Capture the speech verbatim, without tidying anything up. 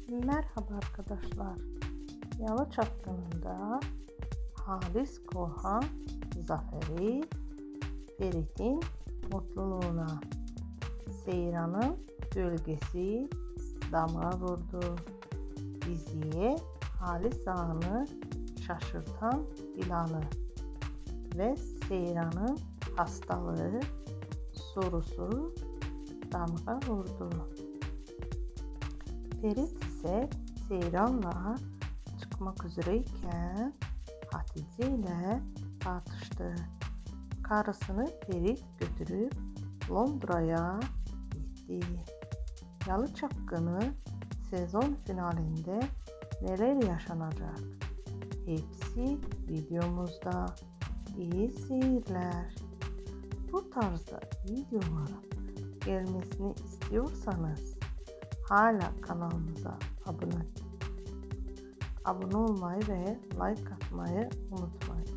Merhaba arkadaşlar. Yalı Çapkını'nda Halis Korhan zaferi, Ferit'in mutluluğuna, Seyran'ın gölgesi damga vurdu. Diziye Halis Ağa'nı şaşırtan ilanı ve Seyran'ın hastalığı sorusu damga vurdu. Ferit ise Seyran'la çıkmak üzereyken Hatice ile tartıştı. Karısını Ferit götürüp Londra'ya gitti. Yalı Çapkını sezon finalinde neler yaşanacak? Hepsi videomuzda. İyi seyirler. Bu tarzda videoların gelmesini istiyorsanız hala kanalımıza abone abone olmayı ve like atmayı unutmayın.